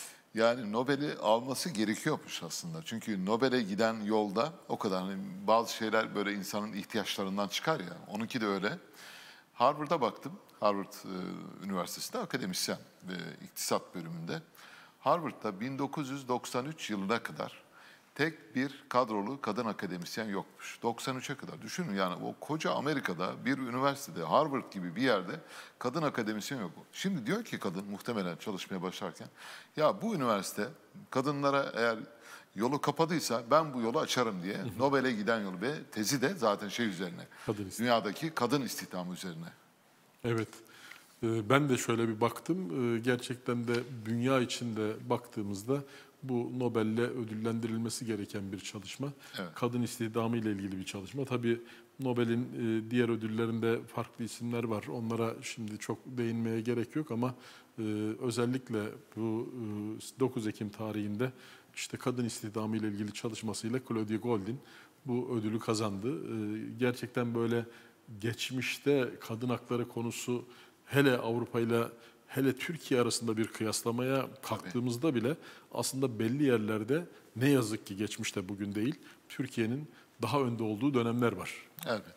Yani Nobel'i alması gerekiyormuş aslında. Çünkü Nobel'e giden yolda o kadar hani bazı şeyler böyle insanın ihtiyaçlarından çıkar ya. Onunki de öyle. Harvard'a baktım. Harvard e, Üniversitesi'nde akademisyen ve iktisat bölümünde. Harvard'da bin dokuz yüz doksan üç yılına kadar tek bir kadrolu kadın akademisyen yokmuş. doksan üçe kadar. Düşünün yani o koca Amerika'da bir üniversitede, Harvard gibi bir yerde kadın akademisyen yok. Şimdi diyor ki kadın muhtemelen çalışmaya başlarken, ya bu üniversite kadınlara eğer yolu kapadıysa ben bu yolu açarım diye Nobel'e giden yolu ve tezi de zaten şey üzerine, Kadın istihdamı. dünyadaki kadın istihdamı üzerine. Evet. Ee, Ben de şöyle bir baktım. Ee, Gerçekten de dünya içinde baktığımızda bu Nobel'le ödüllendirilmesi gereken bir çalışma. Evet. Kadın istihdamı ile ilgili bir çalışma. Tabii Nobel'in e, diğer ödüllerinde farklı isimler var. Onlara şimdi çok değinmeye gerek yok ama e, özellikle bu e, dokuz Ekim tarihinde işte kadın istihdamı ile ilgili çalışmasıyla Claudia Goldin bu ödülü kazandı. E, Gerçekten böyle geçmişte kadın hakları konusu hele Avrupa ile hele Türkiye arasında bir kıyaslamaya kalktığımızda bile aslında belli yerlerde ne yazık ki geçmişte bugün değil Türkiye'nin daha önde olduğu dönemler var. Elbet.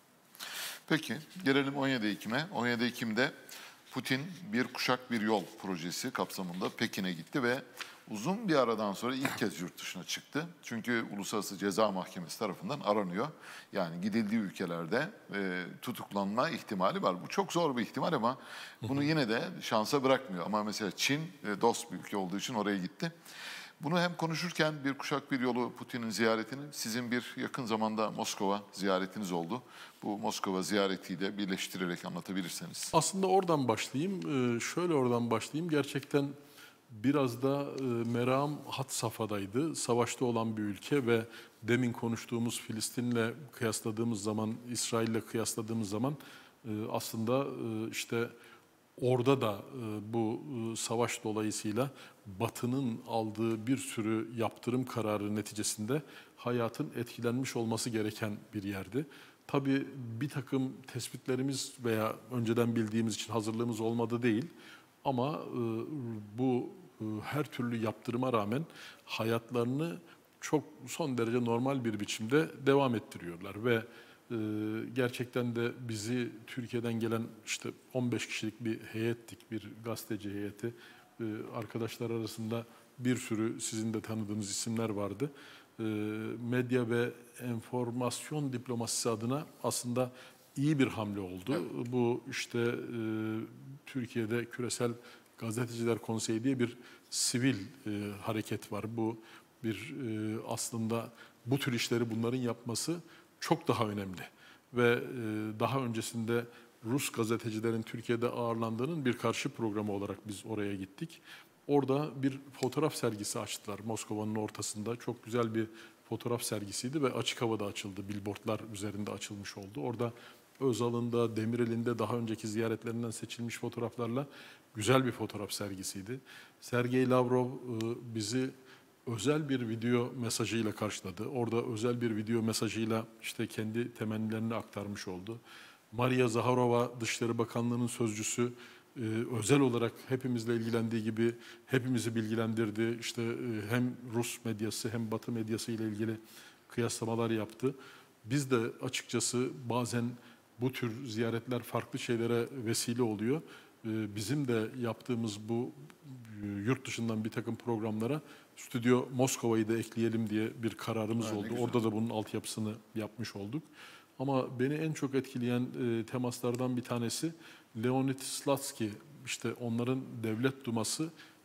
Peki gelelim on yedi Ekim'e. on yedi Ekim'de Putin bir kuşak bir yol projesi kapsamında Pekin'e gitti ve uzun bir aradan sonra ilk kez yurt dışına çıktı. Çünkü Uluslararası Ceza Mahkemesi tarafından aranıyor. Yani gidildiği ülkelerde e, tutuklanma ihtimali var. Bu çok zor bir ihtimal ama bunu yine de şansa bırakmıyor. Ama mesela Çin e, dost bir ülke olduğu için oraya gitti. Bunu hem konuşurken bir kuşak bir yolu Putin'in ziyaretini, sizin bir yakın zamanda Moskova ziyaretiniz oldu. Bu Moskova ziyaretiyle de birleştirerek anlatabilirseniz. Aslında oradan başlayayım. Ee, Şöyle oradan başlayayım. Gerçekten biraz da e, merakım had safhadaydı. Savaşta olan bir ülke ve demin konuştuğumuz Filistin'le kıyasladığımız zaman, İsrail'le kıyasladığımız zaman e, aslında e, işte orada da e, bu e, savaş dolayısıyla Batı'nın aldığı bir sürü yaptırım kararı neticesinde hayatın etkilenmiş olması gereken bir yerdi. Tabii bir takım tespitlerimiz veya önceden bildiğimiz için hazırlığımız olmadı değil. Ama e, bu e, her türlü yaptırıma rağmen hayatlarını çok son derece normal bir biçimde devam ettiriyorlar ve e, gerçekten de bizi Türkiye'den gelen işte on beş kişilik bir heyettik, bir gazeteci heyeti. E, arkadaşlar arasında bir sürü sizin de tanıdığınız isimler vardı. E, medya ve enformasyon diplomasisi adına aslında iyi bir hamle oldu. Evet. Bu işte e, Türkiye'de Küresel Gazeteciler Konseyi diye bir sivil e, hareket var. Bu bir e, aslında bu tür işleri bunların yapması çok daha önemli. Ve e, daha öncesinde Rus gazetecilerin Türkiye'de ağırlandığının bir karşı programı olarak biz oraya gittik. Orada bir fotoğraf sergisi açtılar Moskova'nın ortasında. Çok güzel bir fotoğraf sergisiydi ve açık havada açıldı. Billboardlar üzerinde açılmış oldu. Orada Özal'ın da Demirel'in de daha önceki ziyaretlerinden seçilmiş fotoğraflarla güzel bir fotoğraf sergisiydi. Sergey Lavrov bizi özel bir video mesajıyla karşıladı. Orada özel bir video mesajıyla işte kendi temennilerini aktarmış oldu. Maria Zaharova Dışişleri Bakanlığı'nın sözcüsü özel olarak hepimizle ilgilendiği gibi hepimizi bilgilendirdi. İşte hem Rus medyası hem Batı medyası ile ilgili kıyaslamalar yaptı. Biz de açıkçası bazen bu tür ziyaretler farklı şeylere vesile oluyor. Bizim de yaptığımız bu yurt dışından bir takım programlara Stüdyo Moskova'yı da ekleyelim diye bir kararımız Ha, oldu. Orada da bunun altyapısını yapmış olduk. Ama beni en çok etkileyen e, temaslardan bir tanesi Leonid Slutsky, işte onların devlet duması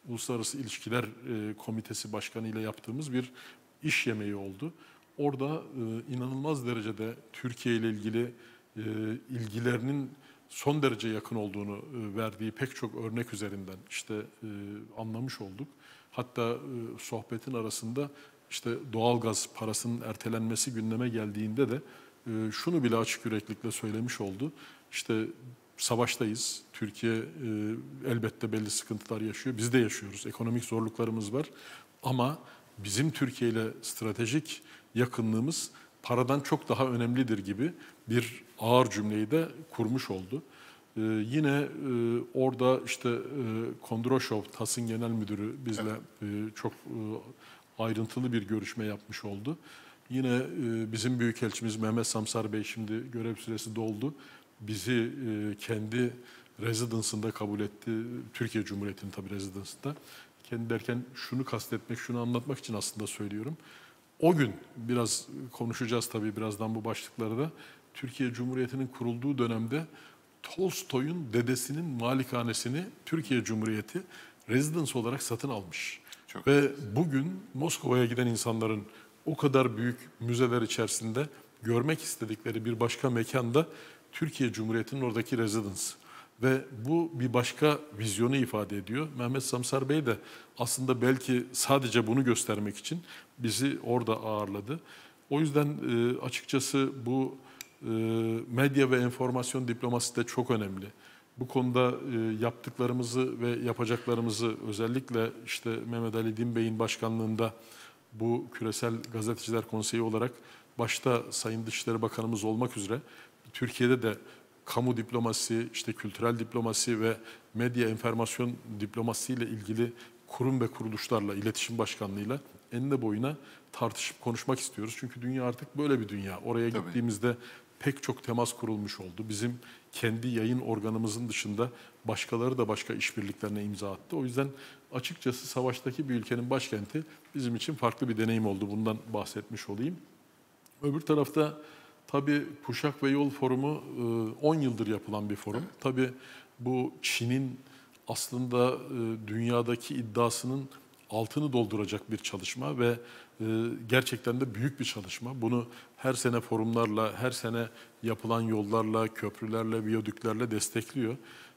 Uluslararası İlişkiler e, Komitesi Başkanı ile yaptığımız bir iş yemeği oldu. Orada e, inanılmaz derecede Türkiye ile ilgili e, ilgilerinin son derece yakın olduğunu e, verdiği pek çok örnek üzerinden işte e, anlamış olduk. Hatta e, sohbetin arasında işte doğalgaz parasının ertelenmesi gündeme geldiğinde de e, şunu bile açık yüreklilikle söylemiş oldu. İşte savaştayız. Türkiye e, elbette belli sıkıntılar yaşıyor. Biz de yaşıyoruz. Ekonomik zorluklarımız var. Ama bizim Türkiye ile stratejik yakınlığımız paradan çok daha önemlidir gibi bir ağır cümleyi de kurmuş oldu. Ee, yine e, orada işte e, Kondroshov, TAS'ın genel müdürü bizle e, çok e, ayrıntılı bir görüşme yapmış oldu. Yine e, bizim büyükelçimiz Mehmet Samsar Bey şimdi görev süresi doldu. Bizi e, kendi residence'ında kabul etti. Türkiye Cumhuriyeti'nin tabii residence'ında. Kendi derken şunu kastetmek, şunu anlatmak için aslında söylüyorum. O gün biraz konuşacağız tabii birazdan bu başlıkları da. Türkiye Cumhuriyeti'nin kurulduğu dönemde Tolstoy'un dedesinin malikanesini Türkiye Cumhuriyeti residence olarak satın almış. Çok Ve bugün Moskova'ya giden insanların o kadar büyük müzeler içerisinde görmek istedikleri bir başka mekanda Türkiye Cumhuriyeti'nin oradaki residence. Ve bu bir başka vizyonu ifade ediyor. Mehmet Samsar Bey de aslında belki sadece bunu göstermek için bizi orada ağırladı. O yüzden e, açıkçası bu e, medya ve enformasyon diplomasisi de çok önemli. Bu konuda e, yaptıklarımızı ve yapacaklarımızı özellikle işte Mehmet Ali Din Bey'in başkanlığında bu Küresel Gazeteciler Konseyi olarak başta Sayın Dışişleri Bakanımız olmak üzere Türkiye'de de kamu diplomasi, işte kültürel diplomasi ve medya enformasyon diplomasi ile ilgili kurum ve kuruluşlarla, iletişim başkanlığıyla enine boyuna tartışıp konuşmak istiyoruz. Çünkü dünya artık böyle bir dünya. Oraya Tabii. gittiğimizde pek çok temas kurulmuş oldu. Bizim kendi yayın organımızın dışında başkaları da başka işbirliklerine imza attı. O yüzden açıkçası savaştaki bir ülkenin başkenti bizim için farklı bir deneyim oldu. Bundan bahsetmiş olayım. Öbür tarafta tabii Kuşak ve Yol Forumu on yıldır yapılan bir forum. Evet. Tabii bu Çin'in aslında dünyadaki iddiasının altını dolduracak bir çalışma ve gerçekten de büyük bir çalışma. Bunu her sene forumlarla, her sene yapılan yollarla, köprülerle, viyadüklerle destekliyor.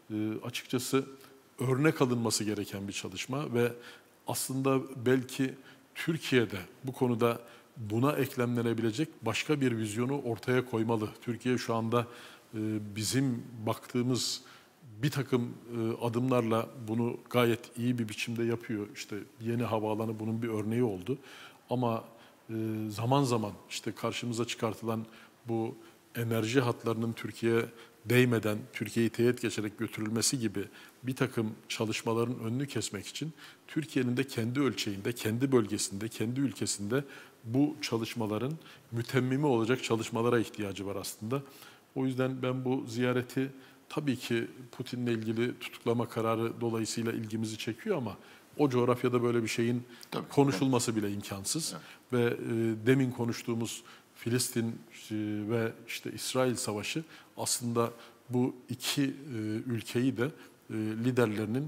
Açıkçası örnek alınması gereken bir çalışma ve aslında belki Türkiye'de bu konuda buna eklemlenebilecek başka bir vizyonu ortaya koymalı. Türkiye şu anda bizim baktığımız bir takım adımlarla bunu gayet iyi bir biçimde yapıyor. İşte yeni havaalanı bunun bir örneği oldu. Ama zaman zaman işte karşımıza çıkartılan bu enerji hatlarının Türkiye'ye değmeden, Türkiye'yi teğet geçerek götürülmesi gibi bir takım çalışmaların önünü kesmek için Türkiye'nin de kendi ölçeğinde, kendi bölgesinde, kendi ülkesinde bu çalışmaların mütemmimi olacak çalışmalara ihtiyacı var aslında. O yüzden ben bu ziyareti tabii ki Putin'le ilgili tutuklama kararı dolayısıyla ilgimizi çekiyor ama o coğrafyada böyle bir şeyin tabii, konuşulması tabii. bile imkansız. Evet. Ve e, demin konuştuğumuz Filistin e, ve işte İsrail Savaşı aslında bu iki e, ülkeyi de e, liderlerinin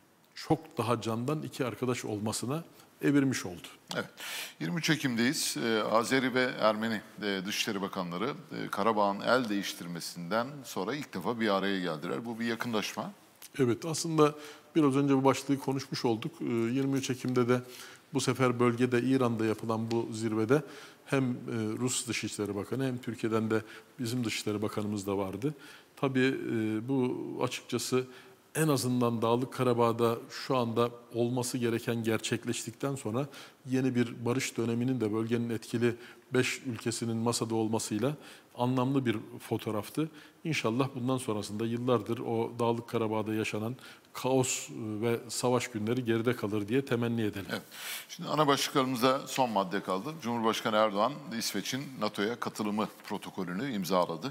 çok daha candan iki arkadaş olmasına evirmiş oldu. Evet. yirmi üç Ekim'deyiz. Ee, Azeri ve Ermeni e, Dışişleri Bakanları e, Karabağ'ın el değiştirmesinden sonra ilk defa bir araya geldiler. Bu bir yakınlaşma. Evet, aslında biraz önce bu başlığı konuşmuş olduk. Ee, yirmi üç Ekim'de de bu sefer bölgede İran'da yapılan bu zirvede hem e, Rus Dışişleri Bakanı hem Türkiye'den de bizim Dışişleri Bakanımız da vardı. Tabii e, bu açıkçası en azından Dağlık Karabağ'da şu anda olması gereken gerçekleştikten sonra yeni bir barış döneminin de bölgenin etkili beş ülkesinin masada olmasıyla anlamlı bir fotoğraftı. İnşallah bundan sonrasında yıllardır o Dağlık Karabağ'da yaşanan kaos ve savaş günleri geride kalır diye temenni edelim. Evet. Şimdi ana başlıklarımıza son madde kaldı. Cumhurbaşkanı Erdoğan İsveç'in NATO'ya katılımı protokolünü imzaladı.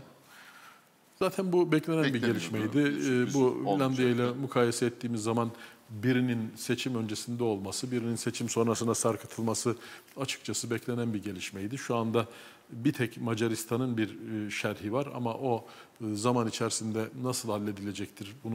Zaten bu beklenen bir gelişmeydi. Ee, bu Finlandiya ile mukayese ettiğimiz zaman birinin seçim öncesinde olması, birinin seçim sonrasına sarkıtılması açıkçası beklenen bir gelişmeydi. Şu anda bir tek Macaristan'ın bir şerhi var ama o zaman içerisinde nasıl halledilecektir bunu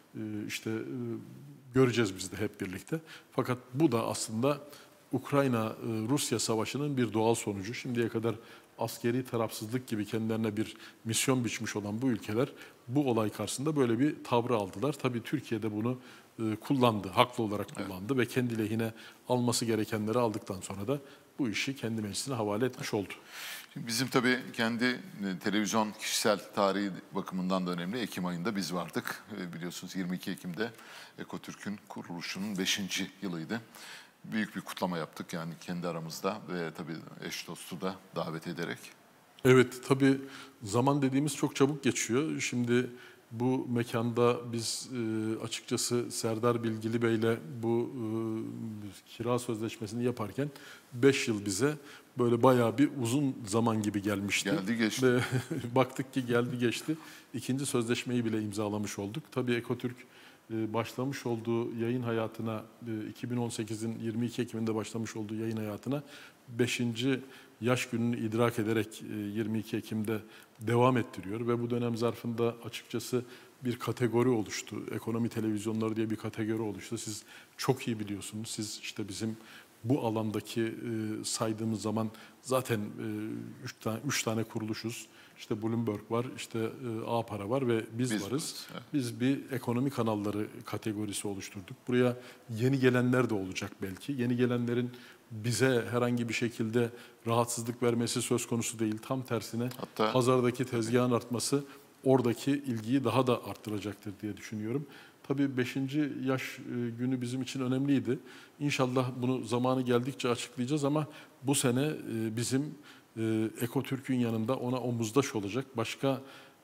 işte e, göreceğiz biz de hep birlikte. Fakat bu da aslında Ukrayna-Rusya savaşının bir doğal sonucu. Şimdiye kadar askeri tarafsızlık gibi kendilerine bir misyon biçmiş olan bu ülkeler bu olay karşısında böyle bir tavrı aldılar. Tabii Türkiye de bunu e, kullandı, haklı olarak kullandı evet. ve kendi lehine alması gerekenleri aldıktan sonra da bu işi kendi meclisine havale etmiş oldu. Şimdi bizim tabii kendi televizyon kişisel tarihi bakımından da önemli. Ekim ayında biz vardık. Biliyorsunuz yirmi iki Ekim'de Ekotürk'ün kuruluşunun beşinci yılıydı. Büyük bir kutlama yaptık yani kendi aramızda ve tabii eş dostu da davet ederek. Evet tabii zaman dediğimiz çok çabuk geçiyor. Şimdi bu mekanda biz e, açıkçası Serdar Bilgili Bey'le bu e, kira sözleşmesini yaparken beş yıl bize böyle bayağı bir uzun zaman gibi gelmişti. Geldi geçti. Ve baktık ki geldi geçti. İkinci sözleşmeyi bile imzalamış olduk. Tabii Ekotürk e, başlamış olduğu yayın hayatına e, iki bin on sekizin yirmi iki Ekim'inde başlamış olduğu yayın hayatına beşinci yaş gününü idrak ederek e, yirmi iki Ekim'de devam ettiriyor ve bu dönem zarfında açıkçası bir kategori oluştu. Ekonomi televizyonları diye bir kategori oluştu. Siz çok iyi biliyorsunuz. Siz işte bizim bu alandaki e, saydığımız zaman zaten e, üç tane, üç tane kuruluşuz. İşte Bloomberg var, işte e, A-Para var ve biz, biz varız. Evet. Biz bir ekonomi kanalları kategorisi oluşturduk. Buraya yeni gelenler de olacak belki. Yeni gelenlerin bize herhangi bir şekilde rahatsızlık vermesi söz konusu değil. Tam tersine hatta pazardaki tezgahın artması oradaki ilgiyi daha da arttıracaktır diye düşünüyorum. Tabii beşinci yaş günü bizim için önemliydi. İnşallah bunu zamanı geldikçe açıklayacağız ama bu sene bizim Ekotürk'ün yanında ona omuzdaş olacak başka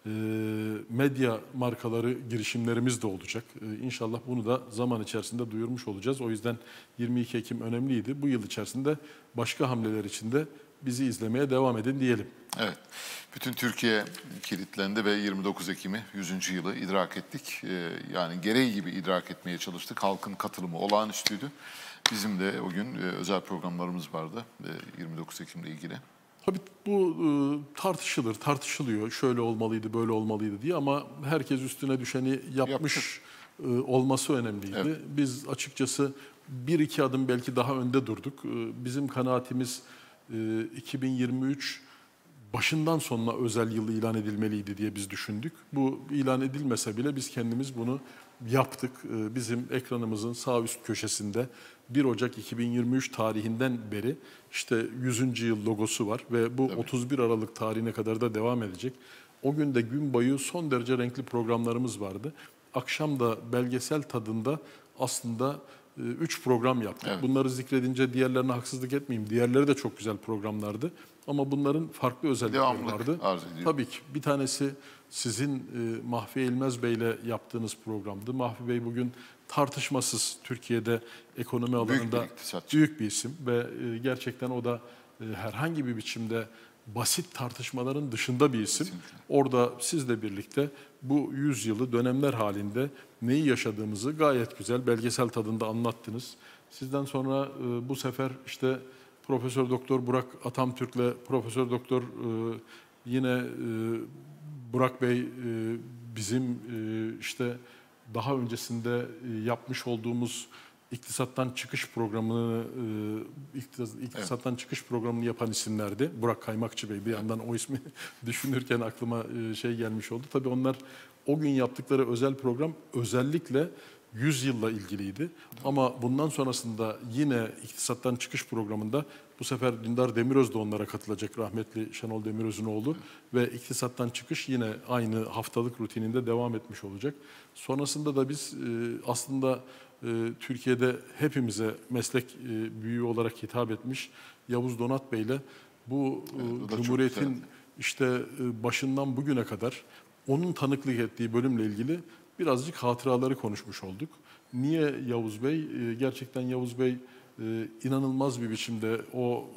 medya markaları girişimlerimiz de olacak. İnşallah bunu da zaman içerisinde duyurmuş olacağız. O yüzden yirmi iki Ekim önemliydi. Bu yıl içerisinde başka hamleler için de bizi izlemeye devam edin diyelim. Evet. Bütün Türkiye kilitlendi ve yirmi dokuz Ekim'i yüzüncü yılı idrak ettik. Yani gereği gibi idrak etmeye çalıştık. Halkın katılımı olağanüstüydü. Bizim de o gün özel programlarımız vardı yirmi dokuz Ekim'le ilgili. Tabii bu e, tartışılır, tartışılıyor. Şöyle olmalıydı, böyle olmalıydı diye ama herkes üstüne düşeni yapmış e, olması önemliydi. Evet. Biz açıkçası bir iki adım belki daha önde durduk. E, bizim kanaatimiz e, iki bin yirmi üç başından sonuna özel yıl ilan edilmeliydi diye biz düşündük. Bu ilan edilmese bile biz kendimiz bunu yaptık. E, bizim ekranımızın sağ üst köşesinde bir Ocak iki bin yirmi üç tarihinden beri işte yüzüncü yıl logosu var ve bu Tabii. otuz bir Aralık tarihine kadar da devam edecek. O gün de gün boyu son derece renkli programlarımız vardı. Akşam da belgesel tadında aslında üç program yaptık. Evet. Bunları zikredince diğerlerine haksızlık etmeyeyim. Diğerleri de çok güzel programlardı. Ama bunların farklı özellikleri Devamlılık vardı. Tabii ki bir tanesi sizin e, Mahfi Eğilmez Bey'le yaptığınız programdı. Mahfi Bey bugün tartışmasız Türkiye'de ekonomi alanında büyük bir, büyük bir isim ve e, gerçekten o da e, herhangi bir biçimde basit tartışmaların dışında bir isim. Kesinlikle. Orada sizle birlikte bu yüzyılı dönemler halinde neyi yaşadığımızı gayet güzel belgesel tadında anlattınız. Sizden sonra e, bu sefer işte Profesör Doktor Burak Atamtürk'le Profesör Doktor e, yine e, Burak Bey e, bizim e, işte daha öncesinde e, yapmış olduğumuz İktisattan Çıkış programını e, İktisattan evet. Çıkış programını yapan isimlerdi. Burak Kaymakçı Bey bir yandan o ismi düşünürken aklıma e, şey gelmiş oldu. Tabii onlar o gün yaptıkları özel program özellikle yüz yılla ilgiliydi. Evet. Ama bundan sonrasında yine İktisattan Çıkış programında bu sefer Dündar Demiröz de onlara katılacak, rahmetli Şenol Demiröz'ün oğlu. Evet. Ve İktisattan Çıkış yine aynı haftalık rutininde devam etmiş olacak. Sonrasında da biz e, aslında e, Türkiye'de hepimize meslek e, büyüğü olarak hitap etmiş Yavuz Donat Bey'le bu evet, Cumhuriyet'in işte e, başından bugüne kadar onun tanıklık ettiği bölümle ilgili birazcık hatıraları konuşmuş olduk. Niye Yavuz Bey? Gerçekten Yavuz Bey inanılmaz bir biçimde o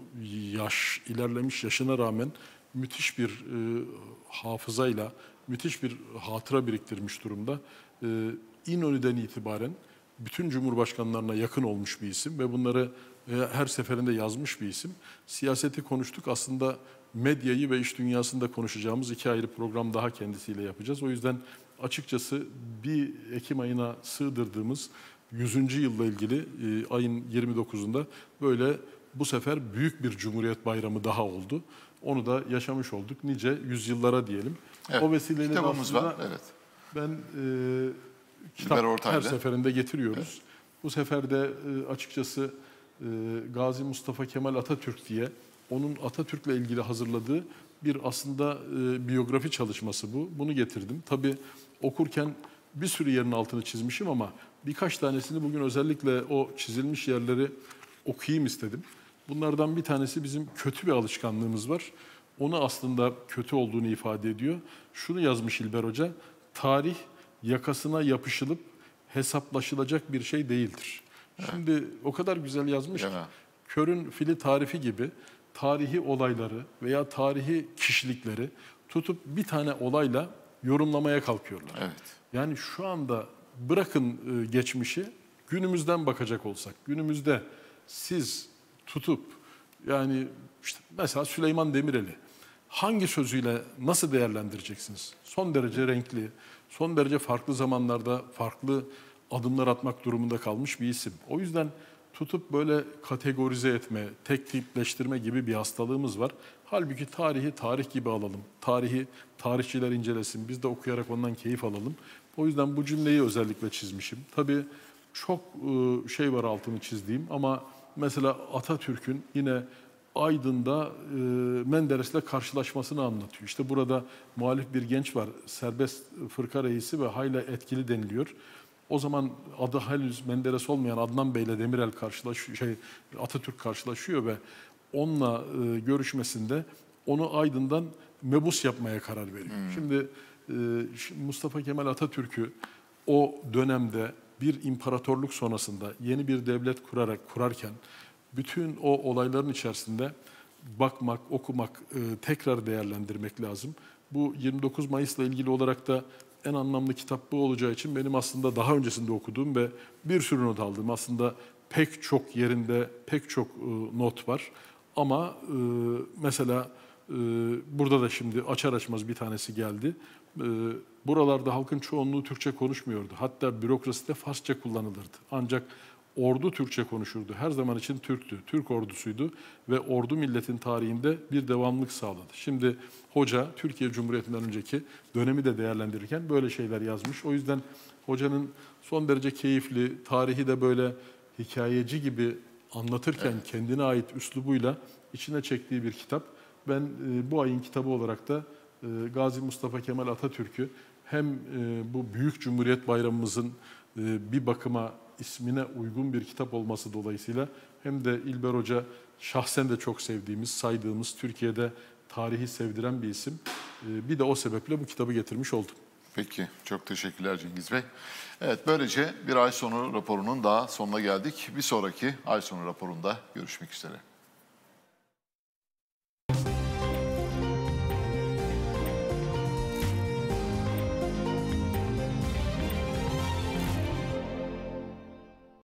yaş, ilerlemiş yaşına rağmen müthiş bir hafızayla, müthiş bir hatıra biriktirmiş durumda. İnönü'den itibaren bütün cumhurbaşkanlarına yakın olmuş bir isim ve bunları e, her seferinde yazmış bir isim. Siyaseti konuştuk. Aslında medyayı ve iş dünyasında konuşacağımız iki ayrı program daha kendisiyle yapacağız. O yüzden açıkçası bir Ekim ayına sığdırdığımız yüzüncü yılla ilgili e, ayın yirmi dokuzunda böyle bu sefer büyük bir Cumhuriyet Bayramı daha oldu. Onu da yaşamış olduk. Nice yüzyıllara diyelim. Evet, o vesileyle kitabımız aslında var. Evet. ben e, kitap her seferinde getiriyoruz. Evet. Bu sefer de e, açıkçası e, Gazi Mustafa Kemal Atatürk diye onun Atatürk'le ilgili hazırladığı bir aslında e, biyografi çalışması bu. Bunu getirdim. Tabii okurken bir sürü yerin altını çizmişim ama birkaç tanesini bugün özellikle o çizilmiş yerleri okuyayım istedim. Bunlardan bir tanesi bizim kötü bir alışkanlığımız var. Onu aslında kötü olduğunu ifade ediyor. Şunu yazmış İlber Hoca, tarih yakasına yapışılıp hesaplaşılacak bir şey değildir. Evet. Şimdi o kadar güzel yazmış ki, körün fili tarifi gibi tarihi olayları veya tarihi kişilikleri tutup bir tane olayla yorumlamaya kalkıyorlar. Evet. Yani şu anda bırakın geçmişi, günümüzden bakacak olsak, günümüzde siz tutup yani işte mesela Süleyman Demirel'i hangi sözüyle nasıl değerlendireceksiniz? Son derece renkli, son derece farklı zamanlarda farklı adımlar atmak durumunda kalmış bir isim. O yüzden tutup böyle kategorize etme, tek tipleştirme gibi bir hastalığımız var. Halbuki tarihi tarih gibi alalım. Tarihi tarihçiler incelesin. Biz de okuyarak ondan keyif alalım. O yüzden bu cümleyi özellikle çizmişim. Tabii çok şey var altını çizdiğim ama mesela Atatürk'ün yine Aydın'da e, Menderes'le karşılaşmasını anlatıyor. İşte burada muhalif bir genç var, serbest fırka reisi ve hayli etkili deniliyor. O zaman adı henüz Menderes olmayan Adnan Bey'le Demirel karşılaşıyor, şey Atatürk karşılaşıyor ve onunla e, görüşmesinde onu Aydın'dan mebus yapmaya karar veriyor. Hmm. Şimdi e, Mustafa Kemal Atatürk'ü o dönemde bir imparatorluk sonrasında yeni bir devlet kurarak kurarken bütün o olayların içerisinde bakmak, okumak, e, tekrar değerlendirmek lazım. Bu yirmi dokuz Mayıs'la ilgili olarak da en anlamlı kitap bu olacağı için benim aslında daha öncesinde okuduğum ve bir sürü not aldığım aslında pek çok yerinde pek çok e, not var. Ama e, mesela e, burada da şimdi açar açmaz bir tanesi geldi. E, buralarda halkın çoğunluğu Türkçe konuşmuyordu. Hatta bürokraside Farsça kullanılırdı. Ancak ordu Türkçe konuşurdu. Her zaman için Türktü. Türk ordusuydu ve ordu milletin tarihinde bir devamlılık sağladı. Şimdi hoca Türkiye Cumhuriyeti'nden önceki dönemi de değerlendirirken böyle şeyler yazmış. O yüzden hocanın son derece keyifli, tarihi de böyle hikayeci gibi anlatırken evet. kendine ait üslubuyla içine çektiği bir kitap. Ben e, bu ayın kitabı olarak da e, Gazi Mustafa Kemal Atatürk'ü hem e, bu büyük Cumhuriyet Bayramımızın e, bir bakıma ismine uygun bir kitap olması dolayısıyla hem de İlber Hoca şahsen de çok sevdiğimiz, saydığımız, Türkiye'de tarihi sevdiren bir isim. Bir de o sebeple bu kitabı getirmiş oldum. Peki, çok teşekkürler Cengiz Bey. Evet, böylece bir ay sonu raporunun daha sonuna geldik. Bir sonraki ay sonu raporunda görüşmek üzere.